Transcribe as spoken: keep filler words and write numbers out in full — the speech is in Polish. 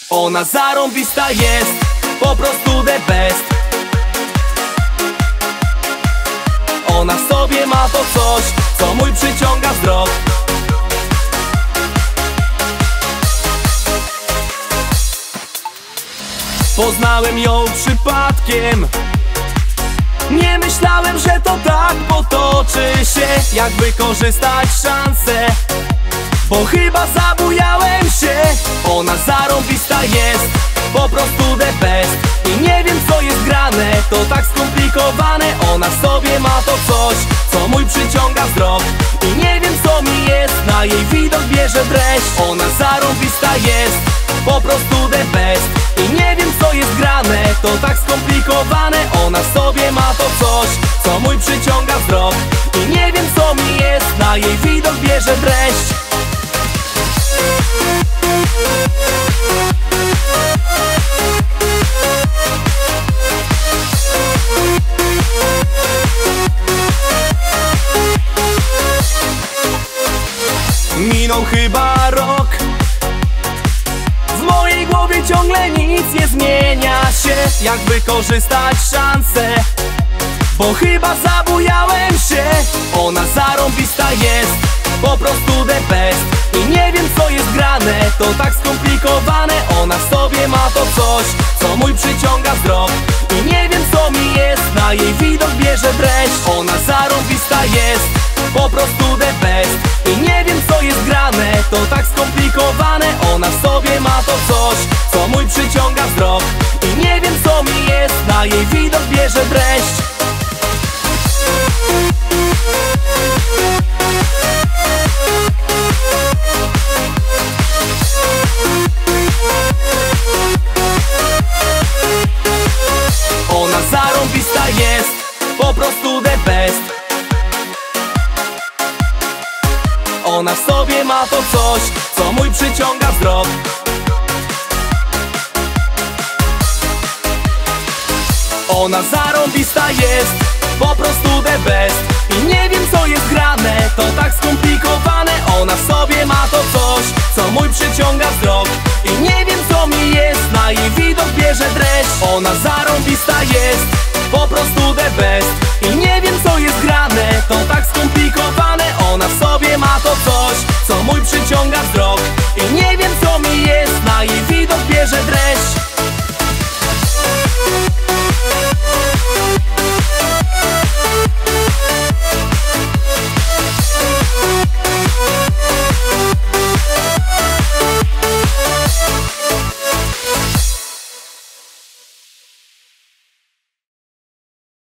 Ona zarąbista jest, po prostu the best. Ona w sobie ma to coś, co mój przyciąga wzrok. Poznałem ją przypadkiem. Nie myślałem, że to tak potoczy się. Jak wykorzystać szansę, bo chyba zabujałem się. Ona zarąbista jest, po prostu the best. I nie wiem, co jest grane, to tak skomplikowane. Ona w sobie ma to coś, co mój przyciąga wzrok. I nie wiem, co mi jest, na jej widok bierze dreszcz. Ona zarąbista jest, po prostu the best. I nie wiem, co jest grane, to tak skomplikowane. Ona w sobie ma to coś, co mój przyciąga wzrok. I nie wiem, co mi jest, na jej widok bierze dreszcz. Minął chyba rok. W mojej głowie ciągle nic nie zmienia się. Jak wykorzystać szansę, bo chyba zabujałem się. Ona zarąbista jest, po prostu the best. I nie wiem, co jest grane, to tak skomplikowane. Ona w sobie ma to coś, co mój przyciąga wzrok. I nie wiem, co mi jest, na jej widok bierze dreszcz. Ona zarąbista jest, po prostu the best. I nie wiem, co jest grane, to tak skomplikowane. Ona w sobie ma to coś, co mój przyciąga wzrok. I nie wiem, co mi jest, na jej widok bierze dreszcz. Ona zarąbista jest, po prostu the best. Ona w sobie ma to coś, co mój przyciąga wzrok. Ona zarąbista jest, po prostu the best. I nie wiem, co jest grane, to tak skomplikowane. Ona w sobie ma to coś, co mój przyciąga wzrok. I nie wiem, co mi jest, na jej widok bierze dreszcz. Ona zarąbista jest, po prostu the best. I nie wiem, co jest grane, to tak skomplikowane. Ona w sobie ma to coś, co mój przyciąga wzrok. I nie wiem, co mi jest, na jej widok bierze dreszcz.